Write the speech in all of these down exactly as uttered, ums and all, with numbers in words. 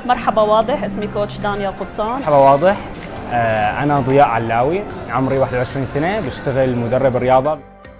مرحبا واضح، اسمي كوتش دانيا قبطان. مرحبا واضح، أنا ضياء علاوي، عمري واحد وعشرين سنة، بشتغل مدرب رياضة.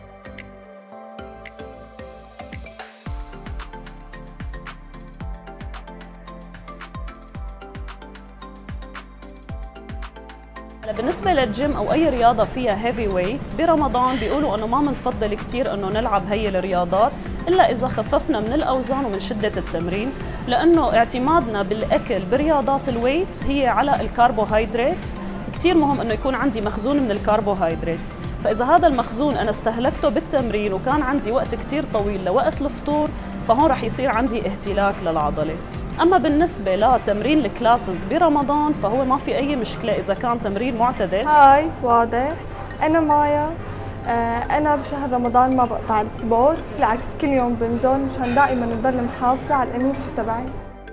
بالنسبة للجيم أو أي رياضة فيها هيفي ويتس برمضان بيقولوا إنه ما بنفضل كتير إنه نلعب هي الرياضات إلا إذا خففنا من الأوزان ومن شدة التمرين، لأنه اعتمادنا بالأكل برياضات الويتس هي على الكربوهيدرات. كتير مهم إنه يكون عندي مخزون من الكربوهيدرات، فإذا هذا المخزون أنا استهلكته بالتمرين وكان عندي وقت كتير طويل لوقت الفطور، فهون رح يصير عندي اهتلاك للعضلة. أما بالنسبة لتمرين الكلاسز برمضان فهو ما في أي مشكلة إذا كان تمرين معتدل. هاي واضح، أنا مايا. أنا بشهر رمضان ما بقطع السبور، بالعكس كل يوم بنزل مشان دائما نضل محافظة على الإيميونيتي تبعي.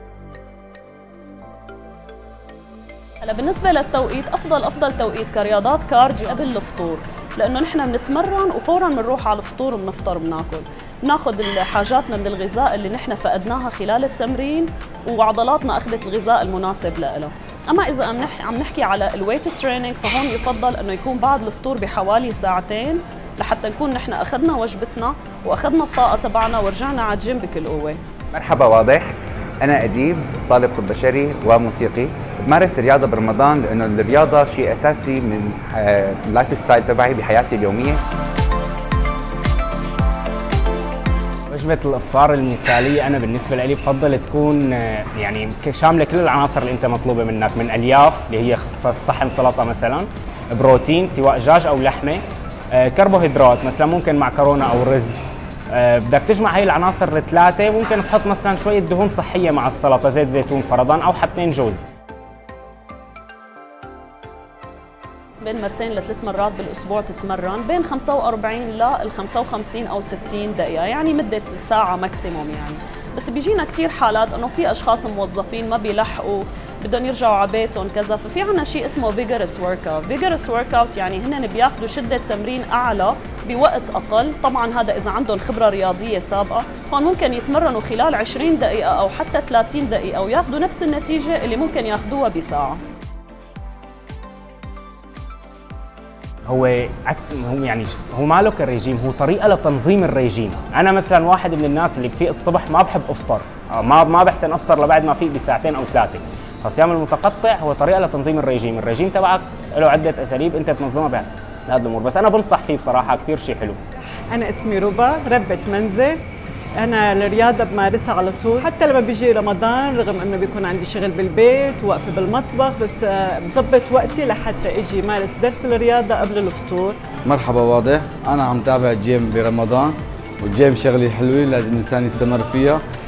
هلا بالنسبة للتوقيت، أفضل أفضل توقيت كرياضات كارديو قبل الفطور، لأنه نحن بنتمرن وفوراً بنروح على الفطور وبنفطر وبناكل، بناخذ حاجاتنا من الغذاء اللي نحن فقدناها خلال التمرين وعضلاتنا أخذت الغذاء المناسب لها. أما إذا عم نحكي على الويت تريننج فهون يفضل إنه يكون بعد الفطور بحوالي ساعتين لحتى نكون نحن أخذنا وجبتنا وأخذنا الطاقة تبعنا ورجعنا على الجيم بكل قوة. مرحبا واضح، أنا أديب، طالب طب بشري وموسيقي، بمارس الرياضة برمضان لأنه الرياضة شيء أساسي من اللايف ستايل تبعي بحياتي اليومية. وجبة الإفطار المثالية أنا بالنسبة لي بفضل تكون يعني شاملة كل العناصر اللي أنت مطلوبة منك، من ألياف اللي هي صحن سلطة مثلا، بروتين سواء دجاج أو لحمة، كربوهيدرات مثلا ممكن معكرونة أو رز. بدك تجمع هاي العناصر الثلاثة، ممكن تحط مثلا شوية دهون صحية مع السلطة، زيت زيتون فرضا أو حبتين جوز. بين مرتين لثلاث مرات بالاسبوع تتمرن، بين خمسة وأربعين ل خمسة وخمسين او ستين دقيقه، يعني مده ساعه ماكسيموم يعني. بس بيجينا كثير حالات انه في اشخاص موظفين ما بيلحقوا بدهم يرجعوا على بيتهم كذا، ففي عنا شيء اسمه فيجرس ورك اوت. فيجرس ورك اوت يعني هن بياخذوا شده تمرين اعلى بوقت اقل، طبعا هذا اذا عندهم خبره رياضيه سابقه، هون ممكن يتمرنوا خلال عشرين دقيقه او حتى ثلاثين دقيقه وياخذوا نفس النتيجه اللي ممكن ياخذوها بساعه. هو هو يعني هو ما له كالريجيم، هو طريقه لتنظيم الريجيم. انا مثلا واحد من الناس اللي بفيق الصبح ما بحب افطر، ما ما بحسن افطر لبعد ما فيق بساعتين او ثلاثه، فالصيام المتقطع هو طريقه لتنظيم الريجيم. الريجيم تبعك له عده اساليب انت بتنظمها بهذه الامور، بس انا بنصح فيه بصراحه كثير شيء حلو. انا اسمي ربا، ربة منزل. أنا الرياضة بمارسها على طول، حتى لما بيجي رمضان رغم إنه بيكون عندي شغل بالبيت ووقفة بالمطبخ، بس بظبط وقتي لحتى إجي مارس درس الرياضة قبل الفطور. مرحبا واضح، أنا عم تابع الجيم برمضان، والجيم شغلة حلوة لازم الإنسان يستمر فيها.